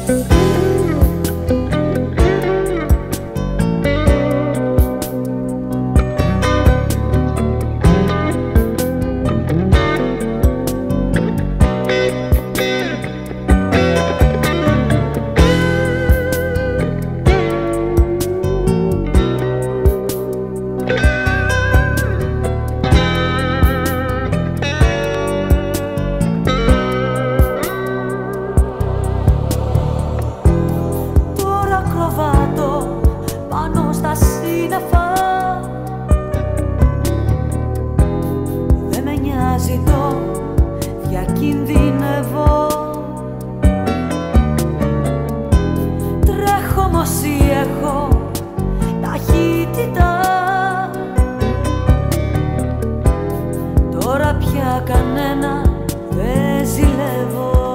Δεν με νοιάζει το διακινδυνεύω. Τρέχω όμως έχω ταχύτητα. Τώρα πια κανένα δεν ζηλεύω.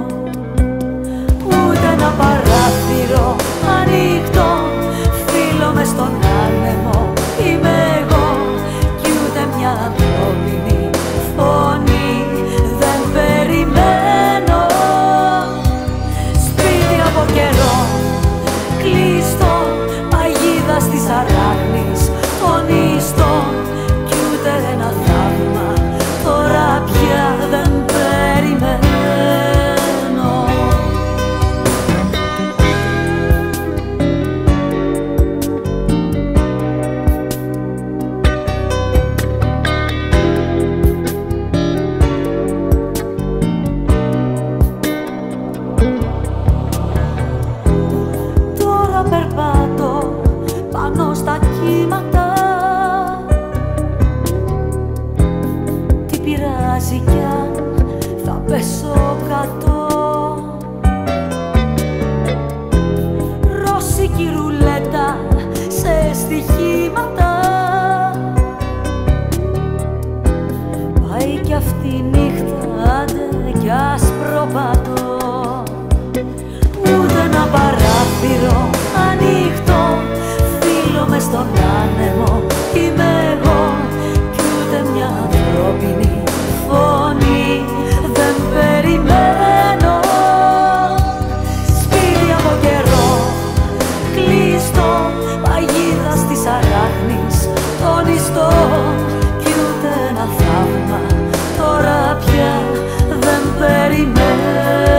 Ούτε ένα παράθυρο ανοιχτό, φίλο μες στον άνεμο είμαι εγώ. Κι ούτε μια ανθρώπινη φωνή δεν περιμένω. Σπίτι από καιρό κλειστό, παγίδα της αράχνης φωνιστό. Κι ούτε ένα θαύμα τώρα πια δεν περιμένω. Περπάτω πάνω στα κύματα. Τι πειράζει κι αν θα πέσω κάτω. Ρώσικη ρουλέτα σε στοιχήματα. Πάει κι αυτή η νύχτα, άντε κι άσπρο πάτο. Ούτε ένα παράθυρο ανοιχτό, φίλο μες στον άνεμο είμαι εγώ. Κι ούτε μια ανθρώπινη φωνή δεν περιμένω. Σπίτι από καιρό κλειστό, παγίδα της αράχνης τονιστό. Κι ούτε ένα θαύμα τώρα πια δεν περιμένω.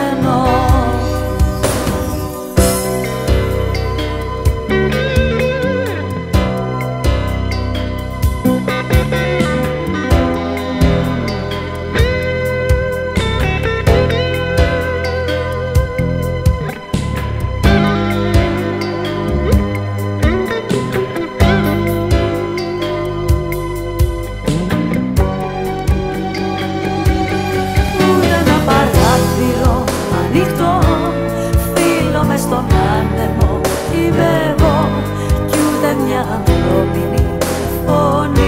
Ανοιχτό, φίλο μες στον άνεμο είμαι εγώ. Κι ούτε μια ανθρώπινη φωνή